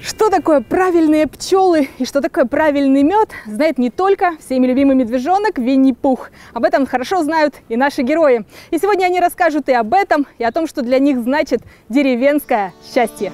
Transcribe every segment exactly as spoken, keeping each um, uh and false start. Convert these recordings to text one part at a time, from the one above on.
Что такое правильные пчелы и что такое правильный мед, знает не только всеми любимый медвежонок Винни-Пух. Об этом хорошо знают и наши герои. И сегодня они расскажут и об этом, и о том, что для них значит деревенское счастье.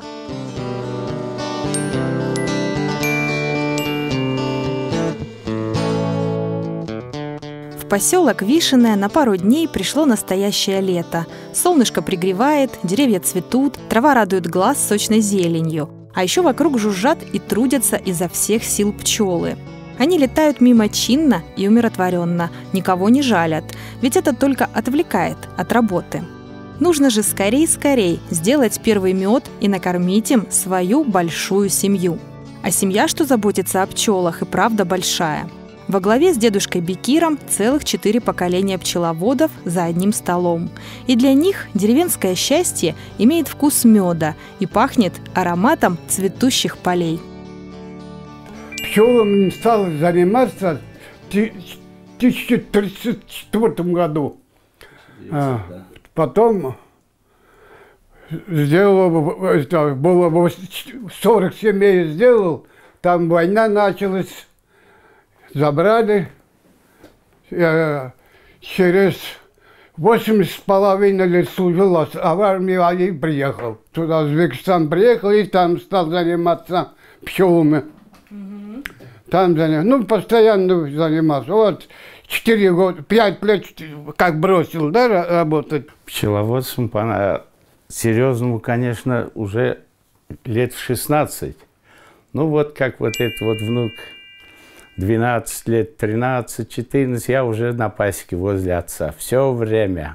В поселок Вишенное на пару дней пришло настоящее лето. Солнышко пригревает, деревья цветут, трава радует глаз сочной зеленью. А еще вокруг жужжат и трудятся изо всех сил пчелы. Они летают мимо чинно и умиротворенно, никого не жалят, ведь это только отвлекает от работы. Нужно же скорей-скорей сделать первый мед и накормить им свою большую семью. А семья, что заботится о пчелах, и правда большая. Во главе с дедушкой Бекиром целых четыре поколения пчеловодов за одним столом. И для них деревенское счастье имеет вкус меда и пахнет ароматом цветущих полей. Пчелами стал заниматься в тысяча девятьсот тридцать четвёртом году. А, потом сделал, было сорок семей сделал, там война началась. Забрали, я через восемьдесят с половиной лет служил, а в армию и приехал. Туда, в Узбекистан приехал и там стал заниматься пчелами. Mm-hmm. Там занимался, ну, постоянно занимался. Вот, четыре года, пять лет как бросил, да, работать. Пчеловодством, серьезному, конечно, уже лет в шестнадцать. Ну, вот как вот этот вот внук. двенадцать лет, тринадцать, четырнадцать, я уже на пасеке возле отца. Все время.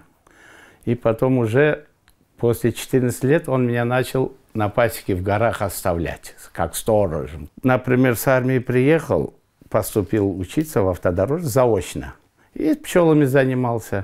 И потом уже после четырнадцати лет он меня начал на пасеке в горах оставлять, как сторожем. Например, с армии приехал, поступил учиться в автодорожье заочно. И пчелами занимался.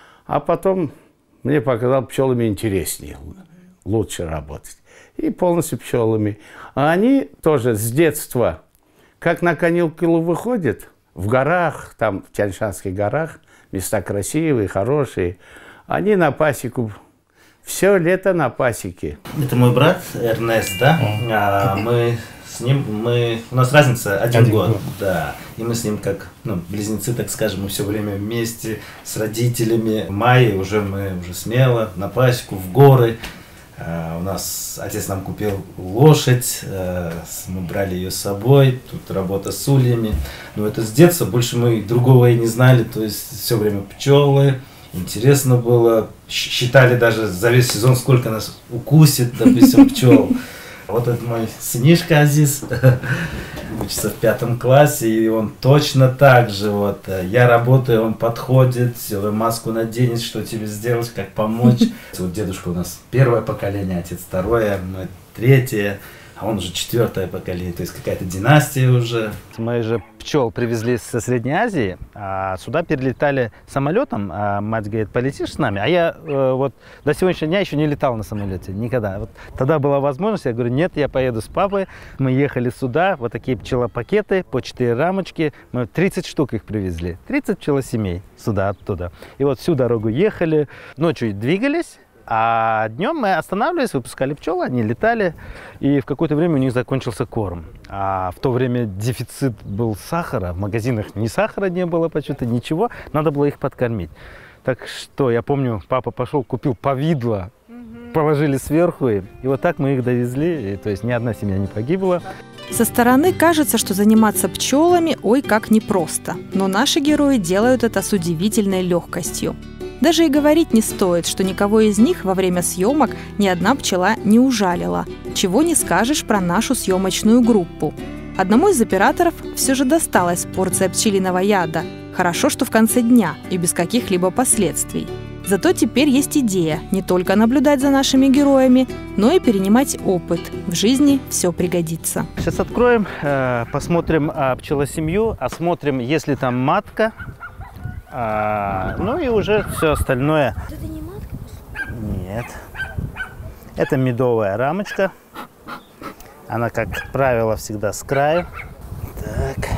А потом мне показал, пчелами интереснее, лучше работать. И полностью пчелами. А они тоже с детства... Как на каникулы выходят, в горах, там в Тянь-Шанских горах, места красивые, хорошие, они на пасеку, все лето на пасеке. Это мой брат Эрнест, да? А, мы с ним, мы, у нас разница один, один год, год, да. И мы с ним как, ну, близнецы, так скажем, мы все время вместе с родителями. В мае уже мы уже смело на пасеку, в горы. Uh, у нас отец нам купил лошадь, uh, мы брали ее с собой, тут работа с ульями. Но это с детства, больше мы другого и не знали, то есть все время пчелы, интересно было. Считали даже за весь сезон, сколько нас укусит, допустим, пчел. Вот это мой сынишка Азиз, учится в пятом классе, и он точно так же, вот, я работаю, он подходит, маску наденет, что тебе сделать, как помочь. Вот дедушка у нас первое поколение, отец второе, мы третье, а он уже четвертое поколение, то есть какая-то династия уже. Мы же пчел привезли со Средней Азии, а сюда перелетали самолетом, а мать говорит, полетишь с нами? А я э, вот до сегодняшнего дня еще не летал на самолете, никогда. Вот тогда была возможность, я говорю, нет, я поеду с папой. Мы ехали сюда, вот такие пчелопакеты, по четыре рамочки, мы тридцать штук их привезли, тридцать пчелосемей сюда, оттуда. И вот всю дорогу ехали, ночью двигались. А днем мы останавливались, выпускали пчел, они летали, и в какое-то время у них закончился корм. А в то время дефицит был сахара, в магазинах ни сахара не было почему-то, ничего, надо было их подкормить. Так что, я помню, папа пошел, купил повидло, угу. Положили сверху, и, и вот так мы их довезли, и, то есть ни одна семья не погибла. Со стороны кажется, что заниматься пчелами ой как непросто, но наши герои делают это с удивительной легкостью. Даже и говорить не стоит, что никого из них во время съемок ни одна пчела не ужалила. Чего не скажешь про нашу съемочную группу. Одному из операторов все же досталась порция пчелиного яда. Хорошо, что в конце дня и без каких-либо последствий. Зато теперь есть идея не только наблюдать за нашими героями, но и перенимать опыт. В жизни все пригодится. Сейчас откроем, посмотрим пчелосемью, осмотрим, есть ли там матка. А, ну и уже все остальное. Это не матка? Нет. Это медовая рамочка. Она, как правило, всегда с краю. Так.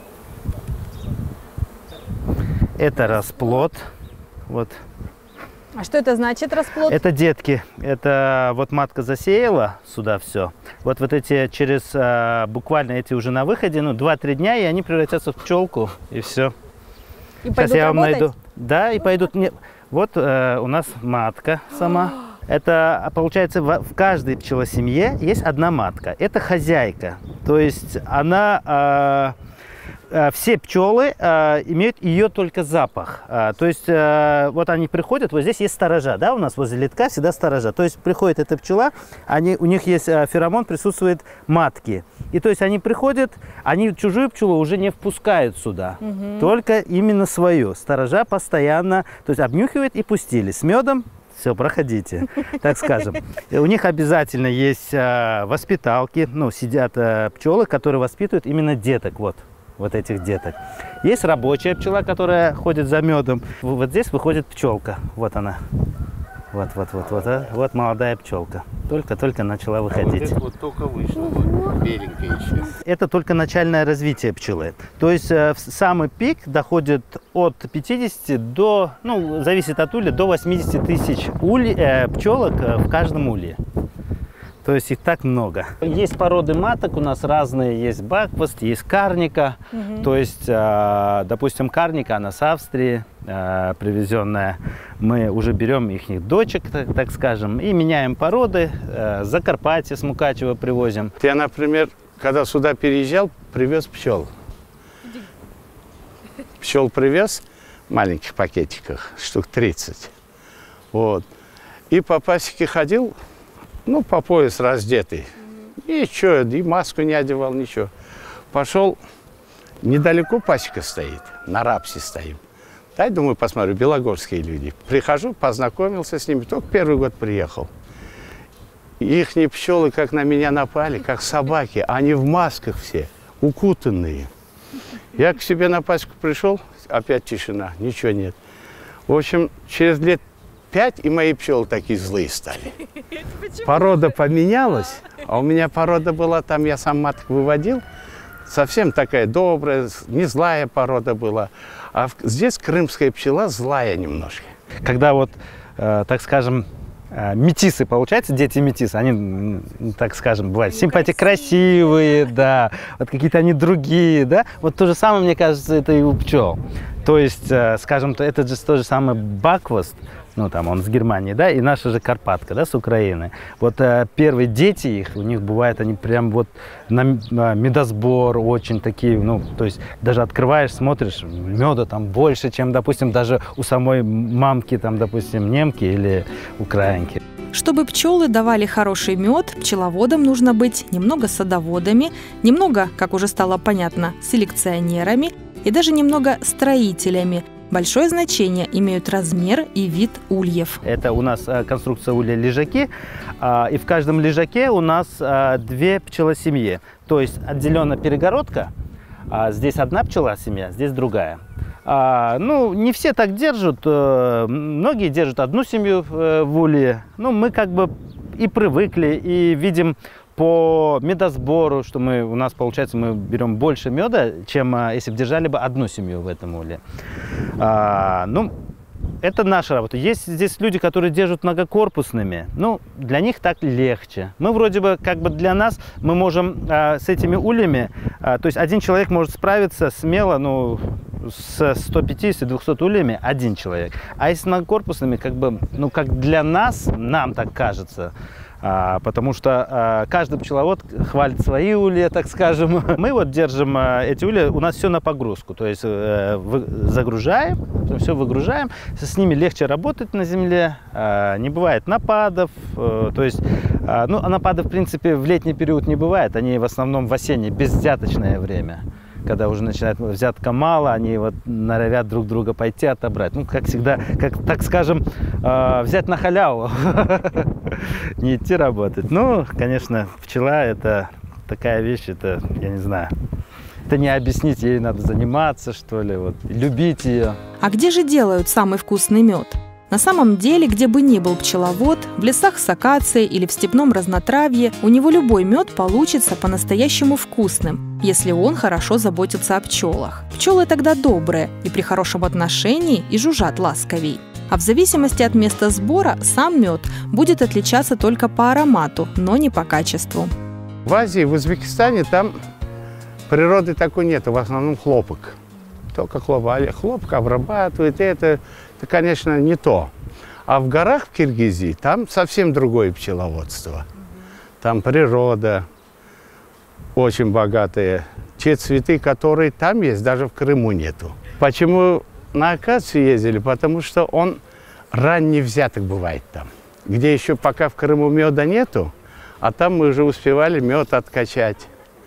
Это расплод. Вот А что это значит, расплод? Это детки. Это вот матка засеяла сюда все. Вот вот эти через, буквально эти уже на выходе, ну, два-три дня, и они превратятся в пчелку, и все. И Сейчас я вам работать? найду. Да, и пойдут. Вот э, у нас матка сама. Это, получается, в, в каждой пчелосемье есть одна матка. Это хозяйка. То есть она... Э, все пчелы э, имеют ее только запах. Э, то есть э, вот они приходят, вот здесь есть сторожа, да, у нас возле литка всегда сторожа. То есть приходит эта пчела, они, у них есть э, феромон, присутствует матки. И то есть они приходят, они чужую пчелу уже не впускают сюда, угу. только именно свою. Сторожа постоянно, то есть обнюхивают и пустили. С медом все, проходите, так скажем. У них обязательно есть э, воспиталки, ну, сидят э, пчелы, которые воспитывают именно деток, вот. Вот этих деток. Есть рабочая пчела, которая ходит за медом. Вот здесь выходит пчелка. Вот она. Вот, вот, вот, вот. А? Вот молодая пчелка. Только-только начала выходить. А вот это вот только вышло, вот, беленькая еще. Это только начальное развитие пчелы. То есть э, самый пик доходит от пятидесяти до, ну, зависит от улья, до восьмидесяти тысяч уль, э, пчелок в каждом улье. То есть их так много. Есть породы маток у нас разные. Есть бакваст, есть карника. Угу. То есть, э, допустим, карника, она с Австрии э, привезенная. Мы уже берем их дочек, так, так скажем, и меняем породы. Э, Закарпатье с Мукачева привозим. Я, например, когда сюда переезжал, привез пчел. Пчел привез в маленьких пакетиках, штук тридцать. Вот. И по пасеке ходил. Ну, по пояс раздетый. И что, и маску не одевал, ничего. Пошел, недалеко пасека стоит, на рапсе стоим. Дай, думаю, посмотрю, белогорские люди. Прихожу, познакомился с ними, только первый год приехал. Ихние пчелы как на меня напали, как собаки. Они в масках все, укутанные. Я к себе на пасеку пришел, опять тишина, ничего нет. В общем, через лет пять и мои пчелы такие злые стали. Порода поменялась, а у меня порода была, там я сам маток выводил, совсем такая добрая, не злая порода была. А здесь крымская пчела злая немножко. Когда вот, э, так скажем, э, метисы, получается, дети метисы, они, так скажем, бывают симпатии красивые, да, вот какие-то они другие, да. Вот то же самое, мне кажется, это и у пчел. То есть, э, скажем, это же то же самое бакваст, ну, там он с Германии, да, и наша же Карпатка, да, с Украины. Вот э, первые дети их, у них бывает, они прям вот на, на медосбор очень такие, ну, то есть даже открываешь, смотришь, меда там больше, чем, допустим, даже у самой мамки, там, допустим, немки или украинки. Чтобы пчелы давали хороший мед, пчеловодам нужно быть немного садоводами, немного, как уже стало понятно, селекционерами и даже немного строителями. Большое значение имеют размер и вид ульев. Это у нас конструкция улья-лежаки, и в каждом лежаке у нас две пчелосемьи. То есть отделена перегородка, здесь одна пчела-семья, здесь другая. Ну, не все так держат, многие держат одну семью в улье. Ну, мы как бы и привыкли, и видим по медосбору, что мы, у нас, получается, мы берем больше меда, чем если бы держали бы одну семью в этом улье. А, ну, это наша работа. Есть здесь люди, которые держат многокорпусными. Ну, для них так легче. Мы вроде бы, как бы для нас, мы можем а, с этими ульями, а, то есть один человек может справиться смело, ну, с ста пятидесятью — двухсотью ульями один человек. А если с многокорпусными, как бы, ну, как для нас, нам так кажется, А, потому что а, каждый пчеловод хвалит свои улья, так скажем. Мы вот держим а, эти улья, у нас все на погрузку, то есть а, вы, загружаем, все выгружаем, с ними легче работать на земле, а, не бывает нападов, а, то есть, а, ну, нападов в принципе в летний период не бывает, они в основном в осеннее, безвзяточное время. Когда уже начинает взятка мало, они вот норовят друг друга пойти отобрать. Ну, как всегда, как, так скажем, э, взять на халяву, не идти работать. Ну, конечно, пчела – это такая вещь, это, я не знаю, это не объяснить, ей надо заниматься, что ли, вот, любить ее. А где же делают самый вкусный мед? На самом деле, где бы ни был пчеловод, в лесах с акацией или в степном разнотравье, у него любой мед получится по-настоящему вкусным, если он хорошо заботится о пчелах. Пчелы тогда добрые и при хорошем отношении и жужжат ласковей. А в зависимости от места сбора сам мед будет отличаться только по аромату, но не по качеству. В Азии, в Узбекистане, там природы такой нет, в основном хлопок. Только хлопок, хлопок обрабатывают, это, это, конечно, не то. А в горах в Киргизии там совсем другое пчеловодство. Там природа очень богатая. Те цветы, которые там есть, даже в Крыму нету. Почему на акацию ездили? Потому что он ранний взяток бывает там. Где еще пока в Крыму меда нету, а там мы уже успевали мед откачать.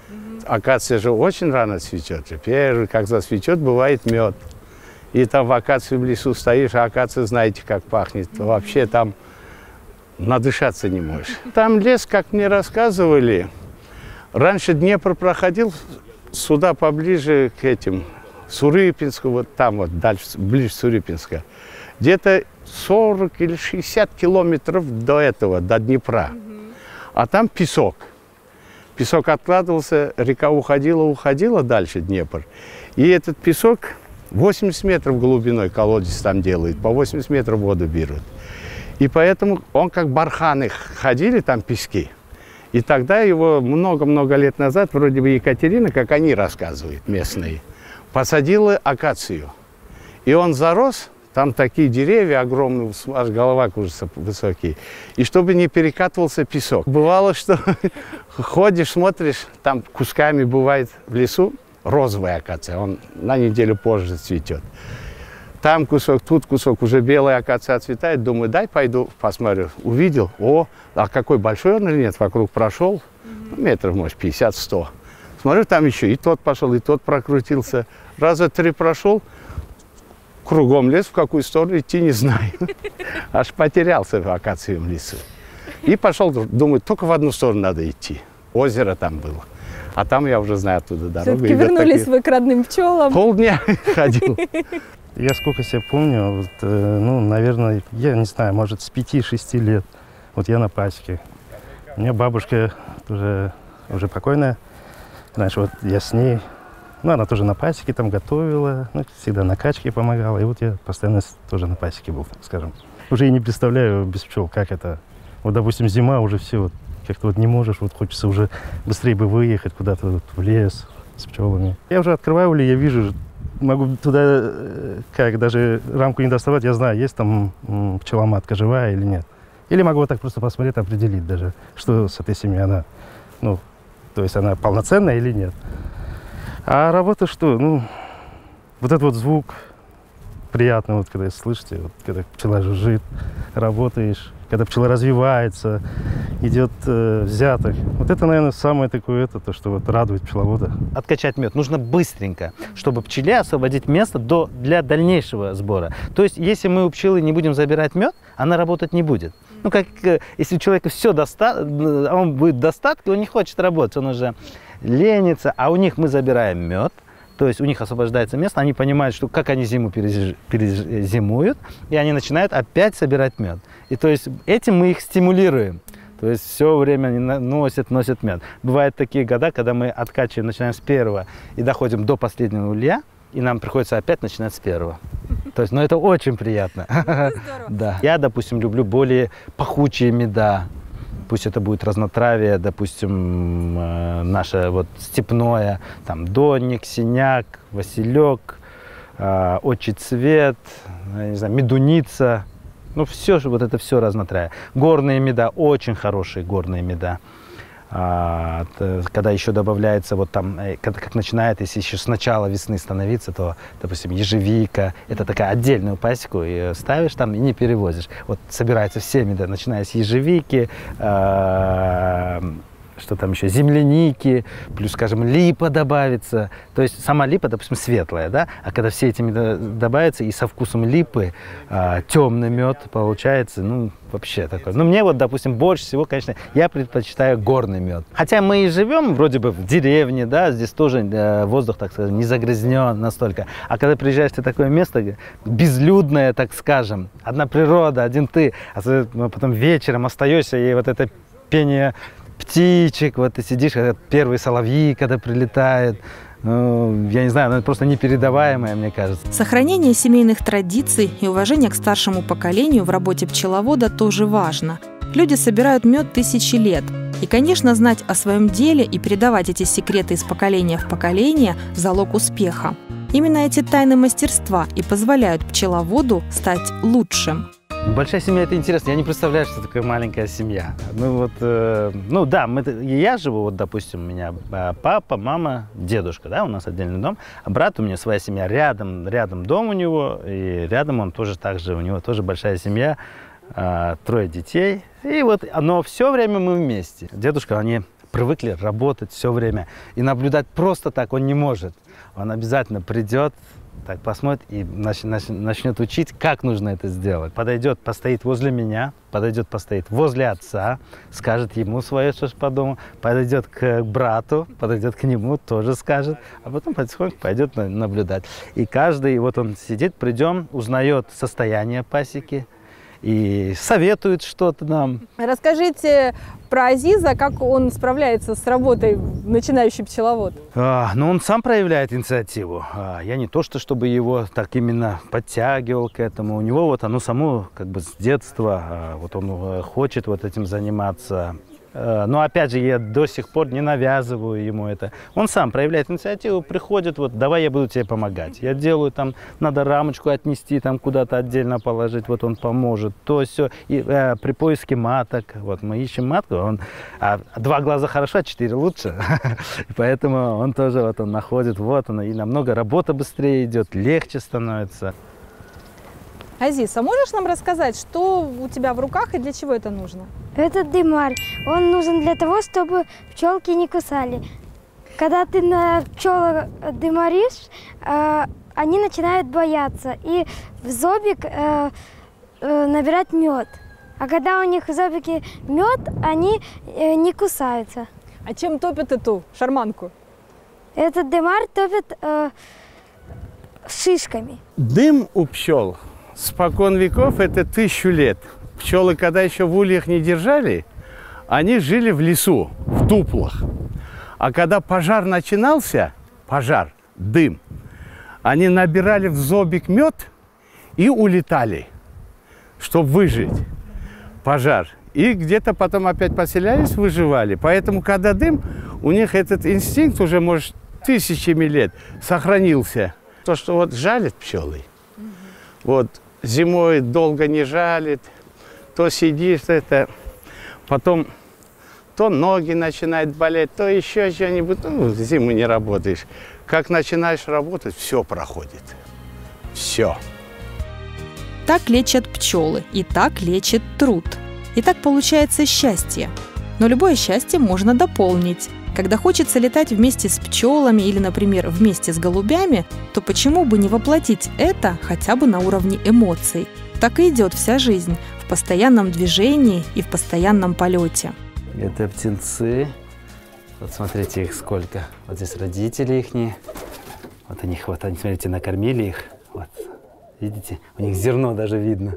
Акация же очень рано цветет. Первый, как зацветет, бывает мед. И там в акации в лесу стоишь, а акация, знаете, как пахнет. Вообще там надышаться не можешь. Там лес, как мне рассказывали, раньше Днепр проходил сюда поближе к этим, Сурыпинску, вот там вот, дальше, ближе Сурыпинска. Где-то сорок или шестьдесят километров до этого, до Днепра. А там песок. Песок откладывался, река уходила, уходила дальше Днепр. И этот песок восемьдесят метров глубиной колодец там делают, по восемьдесят метров воду берут. И поэтому он как барханы ходили там пески. И тогда его много-много лет назад, вроде бы Екатерина, как они рассказывают, местные, посадила акацию. И он зарос, там такие деревья огромные, аж голова кружится, высокие. И чтобы не перекатывался песок. Бывало, что ходишь, смотришь, там кусками бывает в лесу розовая акация, он на неделю позже цветет. Там кусок, тут кусок, уже белая акация отцветает. Думаю, дай пойду посмотрю. Увидел, о, а какой большой он или нет, вокруг прошел, ну, метров, может, пятьдесят-сто. Смотрю, там еще и тот пошел, и тот прокрутился. Раза три прошел, кругом лес, в какую сторону идти, не знаю. Аж потерялся в акациевом лесу. И пошел, думаю, только в одну сторону надо идти. Озеро там было. А там я уже знаю оттуда дорогу. Все-таки вернулись вы к родным пчелам. Полдня ходил. Я сколько себя помню, вот, э, ну, наверное, я не знаю, может, с пяти-шести лет. Вот я на пасеке. У меня бабушка уже, уже покойная. Раньше вот я с ней, ну, она тоже на пасеке там готовила, ну, всегда на качке помогала. И вот я постоянно тоже на пасеке был, так скажем. Уже и не представляю без пчел, как это. Вот, допустим, зима, уже все, вот, как-то вот не можешь, вот хочется уже быстрее бы выехать куда-то вот в лес с пчелами. Я уже открываю улей, я вижу, могу туда, как, даже рамку не доставать, я знаю, есть там пчеломатка живая или нет. Или могу вот так просто посмотреть, определить даже, что с этой семьей она, ну, то есть она полноценная или нет. А работа что? Ну, вот этот вот звук приятный, вот когда слышите, вот, когда пчела жужжит, работаешь, когда пчела развивается, идет э, взяток. Вот это, наверное, самое такое, это, то, что вот радует пчеловода. Откачать мед нужно быстренько, чтобы пчеле освободить место до, для дальнейшего сбора. То есть, если мы у пчелы не будем забирать мед, она работать не будет. Ну, как если у человека все достаточно, он будет в достатке, он не хочет работать, он уже ленится, а у них мы забираем мед. То есть у них освобождается место, они понимают, что как они зиму перезимуют, и они начинают опять собирать мед. И то есть этим мы их стимулируем. То есть все время они носят, носят мед. Бывают такие года, когда мы откачиваем, начинаем с первого и доходим до последнего улья, и нам приходится опять начинать с первого. То есть, ну это очень приятно. Да. Я, допустим, люблю более пахучие меда. Пусть это будет разнотравие, допустим, э, наше вот степное, там донник, синяк, василек, э, отчий цвет, я не знаю, медуница. Ну, все же, вот это все разнотравие. Горные меда, очень хорошие горные меда. А, когда еще добавляется, вот там, когда, как начинает, если еще с начала весны становиться, то, допустим, ежевика, это такая отдельную пасеку, и ставишь там и не перевозишь. Вот собираются все меда, начиная с ежевики, а, что там еще, земляники, плюс, скажем, липа добавится. То есть сама липа, допустим, светлая, да, а когда все эти меда добавятся, и со вкусом липы а, темный мед получается, ну, вообще такой. Ну, мне вот, допустим, больше всего, конечно, я предпочитаю горный мед. Хотя мы и живем вроде бы в деревне, да, здесь тоже э, воздух, так сказать, не загрязнен настолько. А когда приезжаешь в такое место, безлюдное, так скажем, одна природа, один ты, а потом вечером остаешься, и вот это пение птичек, вот ты сидишь, первые соловьи, когда прилетают. Ну, я не знаю, это просто непередаваемое, мне кажется. Сохранение семейных традиций и уважение к старшему поколению в работе пчеловода тоже важно. Люди собирают мед тысячи лет. И, конечно, знать о своем деле и передавать эти секреты из поколения в поколение – залог успеха. Именно эти тайны мастерства и позволяют пчеловоду стать лучшим. Большая семья – это интересно. Я не представляю, что такое маленькая семья. Ну вот, э, ну да, мы, я живу, вот, допустим, у меня папа, мама, дедушка, да, у нас отдельный дом. А брат у меня своя семья, рядом, рядом дом у него, и рядом он тоже так же, у него тоже большая семья, э, трое детей. И вот, но все время мы вместе. Дедушка, они привыкли работать все время, и наблюдать просто так он не может. Он обязательно придет, так посмотрит и нач, нач, начнет учить, как нужно это сделать. Подойдет, постоит возле меня, подойдет, постоит возле отца, скажет ему свое, что по дому, подойдет к брату, подойдет к нему, тоже скажет, а потом потихоньку пойдет наблюдать. И каждый, вот он сидит, придем, узнает состояние пасеки и советует что-то нам. Расскажите про Азиза, как он справляется с работой начинающий пчеловод. А, ну, он сам проявляет инициативу. А, я не то, что чтобы его так именно подтягивал к этому. У него вот оно само как бы с детства, а, вот он хочет вот этим заниматься. Но опять же, я до сих пор не навязываю ему это. Он сам проявляет инициативу, приходит, вот, давай я буду тебе помогать. Я делаю, там, надо рамочку отнести, там, куда-то отдельно положить, вот он поможет. То все. И э, при поиске маток, вот, мы ищем матку, он, а, два глаза хорошо, а четыре лучше. Поэтому он тоже, вот, он находит, вот он, и намного работа быстрее идет, легче становится. Азиз, а можешь нам рассказать, что у тебя в руках и для чего это нужно? Это дымарь. Он нужен для того, чтобы пчелки не кусали. Когда ты на пчелок дымаришь, э, они начинают бояться и в зобик э, э, набирать мед. А когда у них в зобике мед, они э, не кусаются. А чем топят эту шарманку? Этот дымарь топит э, шишками. Дым у пчел спокон веков – это тысячу лет. Пчелы, когда еще в ульях не держали, они жили в лесу, в дуплах. А когда пожар начинался, пожар, дым, они набирали в зобик мед и улетали, чтобы выжить пожар. И где-то потом опять поселялись, выживали. Поэтому, когда дым, у них этот инстинкт уже, может, тысячами лет сохранился. То, что вот жалят пчелы, вот зимой долго не жалит, то сидишь, это, потом то ноги начинают болеть, то еще что-нибудь, ну, зиму не работаешь. Как начинаешь работать, все проходит, все. Так лечат пчелы, и так лечит труд. И так получается счастье. Но любое счастье можно дополнить. Когда хочется летать вместе с пчелами или, например, вместе с голубями, то почему бы не воплотить это хотя бы на уровне эмоций? Так и идет вся жизнь в постоянном движении и в постоянном полете. Это птенцы. Вот смотрите, их сколько. Вот здесь родители их. Вот они, вот они, смотрите, накормили их. Вот. Видите, у них зерно даже видно.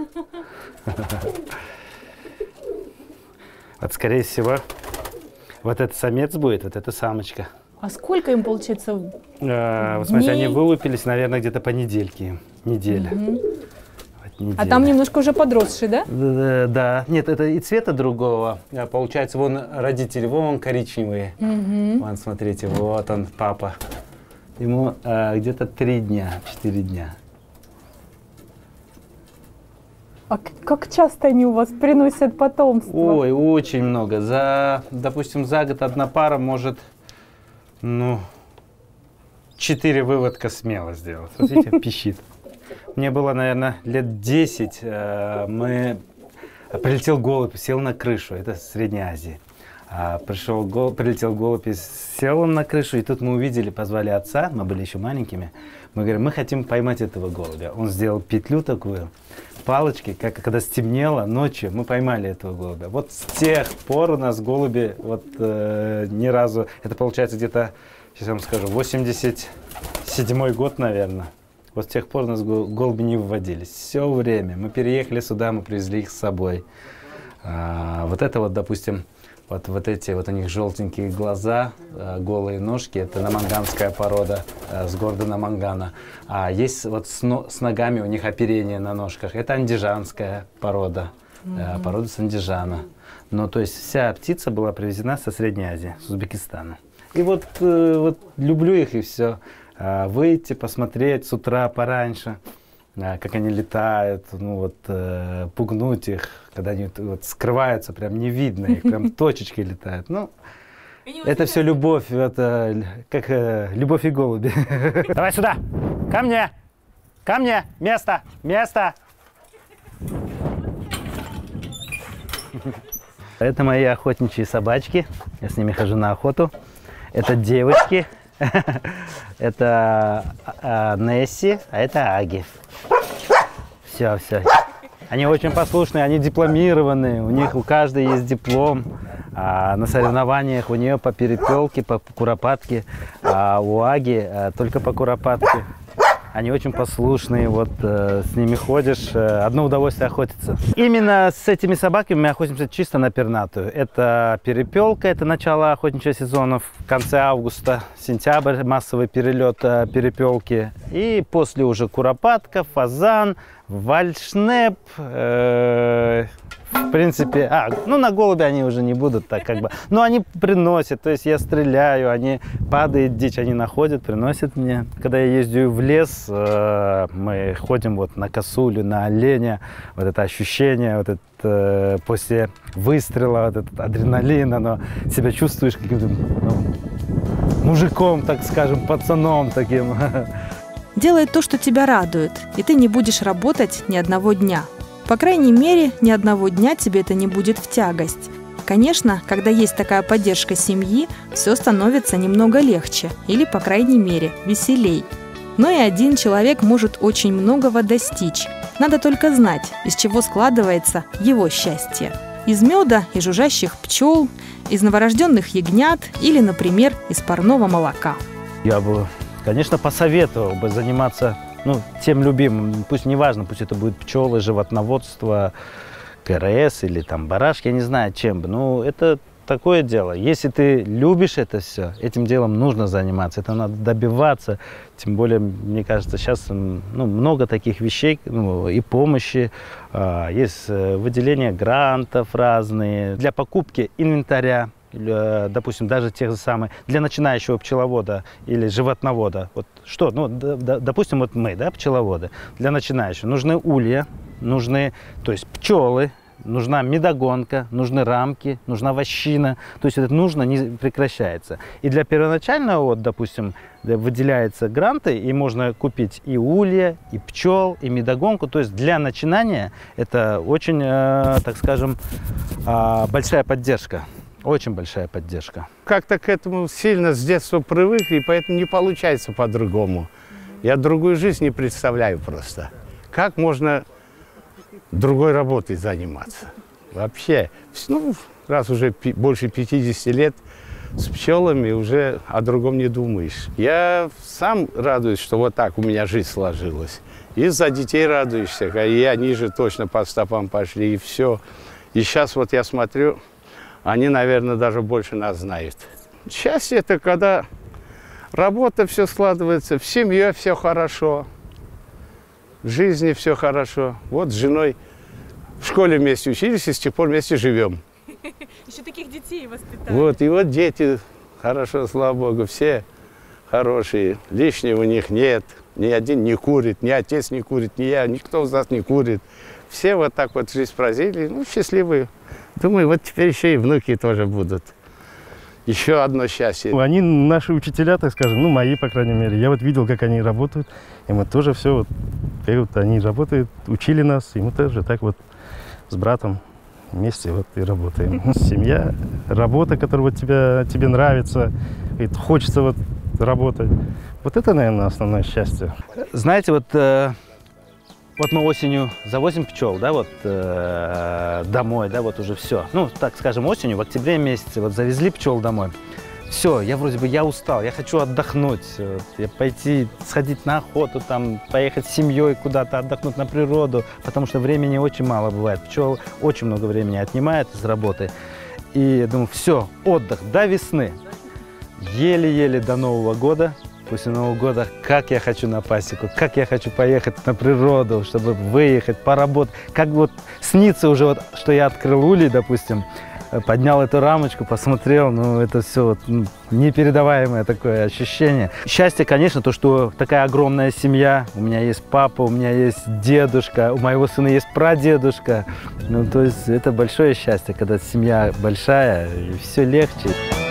Вот, скорее всего, вот этот самец будет, вот эта самочка. А сколько им получится? А, вот смотрите, они вылупились, наверное, где-то по недельке. Неделя. Угу. Вот неделя. А там немножко уже подросший, да? Да, да. Нет, это и цвета другого. Получается, вон родители, вон коричневые. Угу. Вон, смотрите, вот он, папа. Ему а, где-то три дня, четыре дня. А как часто они у вас приносят потомство? Ой, очень много. За, допустим, за год одна пара может, ну, четыре выводка смело сделать. Вот видите, пищит. Мне было, наверное, лет десять. Мы... Прилетел голубь, сел на крышу. Это в Средней Азии. А пришел, гол... прилетел голубь, сел он на крышу. И тут мы увидели, позвали отца. Мы были еще маленькими. Мы говорим, мы хотим поймать этого голубя. Он сделал петлю такую, палочки, как когда стемнело ночью, мы поймали этого голубя. Вот с тех пор у нас голуби вот э, ни разу, это получается где-то, сейчас я вам скажу, восемьдесят седьмой год, наверное. Вот с тех пор у нас голуби не выводились. Все время. Мы переехали сюда, мы привезли их с собой. А, вот это вот, допустим, вот, вот эти вот у них желтенькие глаза, а, голые ножки, это наманганская порода а, с города Намангана. А есть вот с, но, с ногами у них оперение на ножках, это андижанская порода, mm-hmm. а, порода с Андижана. Ну, то есть вся птица была привезена со Средней Азии, с Узбекистана. И вот, э, вот люблю их и все. А, выйти, посмотреть с утра пораньше, а, как они летают, ну вот э, пугнуть их, когда они вот, скрываются, прям не видно их, прям точечки летают. Ну, это все любовь, это как э, любовь и голуби. Давай сюда, ко мне, ко мне, место, место. Это мои охотничьи собачки, я с ними хожу на охоту. Это девочки, это а, Несси, а это Аги. Все, все. Они очень послушные, они дипломированные, у них у каждой есть диплом. А на соревнованиях у нее по перепелке, по куропатке, а у Аги а, только по куропатке. Они очень послушные, вот э, с ними ходишь, э, одно удовольствие охотиться. Именно с этими собаками мы охотимся чисто на пернатую. Это перепелка, это начало охотничьего сезона, в конце августа, сентябрь, массовый перелет э, перепелки. И после уже куропатка, фазан, вальшнеп, э, в принципе, а, ну на голубя они уже не будут так как бы, но они приносят, то есть я стреляю, они падает дичь, они находят, приносят мне. Когда я езжу в лес, э, мы ходим вот на косулю, на оленя, вот это ощущение, вот это э, после выстрела, вот этот адреналин, оно себя чувствуешь каким-то ну, мужиком, так скажем, пацаном таким. Делай то, что тебя радует, и ты не будешь работать ни одного дня. По крайней мере, ни одного дня тебе это не будет в тягость. Конечно, когда есть такая поддержка семьи, все становится немного легче или, по крайней мере, веселей. Но и один человек может очень многого достичь. Надо только знать, из чего складывается его счастье. Из меда и жужжащих пчел, из новорожденных ягнят или, например, из парного молока. Я бы, конечно, посоветовал бы заниматься ну, тем любимым, пусть не важно, пусть это будет пчелы, животноводство, КРС или там барашки, я не знаю чем бы, но это такое дело. Если ты любишь это все, этим делом нужно заниматься, это надо добиваться, тем более, мне кажется, сейчас ну, много таких вещей, ну, и помощи, а, есть выделение грантов разные для покупки инвентаря. Допустим, даже тех же самых, для начинающего пчеловода или животновода. Вот что, ну, допустим, вот мы, да, пчеловоды, для начинающего нужны улья, нужны, то есть пчелы, нужна медогонка, нужны рамки, нужна вощина, то есть это нужно, не прекращается. И для первоначального, вот, допустим, выделяются гранты, и можно купить и улья, и пчел, и медогонку, то есть для начинания это очень, э, так скажем, э, большая поддержка. Очень большая поддержка. Как-то к этому сильно с детства привык, и поэтому не получается по-другому. Я другую жизнь не представляю просто. Как можно другой работой заниматься? Вообще, ну, раз уже больше пятидесяти лет с пчелами, уже о другом не думаешь. Я сам радуюсь, что вот так у меня жизнь сложилась. И за детей радуешься, и они же точно по стопам пошли, и все. И сейчас вот я смотрю, они, наверное, даже больше нас знают. Счастье – это когда работа все складывается, в семье все хорошо, в жизни все хорошо. Вот с женой в школе вместе учились и с тех пор вместе живем. Еще таких детей воспитали. Вот, и вот дети, хорошо, слава Богу, все хорошие. Лишнего у них нет. Ни один не курит, ни отец не курит, ни я, никто из нас не курит. Все вот так вот жизнь прожили, ну, счастливые. Думаю, вот теперь еще и внуки тоже будут. Еще одно счастье. Они наши учителя, так скажем, ну, мои, по крайней мере. Я вот видел, как они работают, и мы тоже все, вот, как вот они работают, учили нас, и мы тоже так вот с братом вместе вот и работаем. Семья, работа, которая вот тебя, тебе нравится, и хочется вот работать. Вот это, наверное, основное счастье. Знаете, вот... Э... Вот мы осенью завозим пчел, да, вот э, домой, да, вот уже все. Ну, так скажем, осенью, в октябре месяце, вот завезли пчел домой. все, я вроде бы я устал, я хочу отдохнуть, я пойти сходить на охоту, там, поехать с семьей куда-то, отдохнуть на природу, потому что времени очень мало бывает. Пчел очень много времени отнимает из работы. И я думаю, все, отдых до весны. Еле-еле до Нового года. После Нового года, как я хочу на пасеку, как я хочу поехать на природу, чтобы выехать, поработать. Как вот снится уже, вот, что я открыл улей, допустим, поднял эту рамочку, посмотрел, ну это все вот, ну, непередаваемое такое ощущение. Счастье, конечно, то, что такая огромная семья, у меня есть папа, у меня есть дедушка, у моего сына есть прадедушка. Ну то есть это большое счастье, когда семья большая и все легче.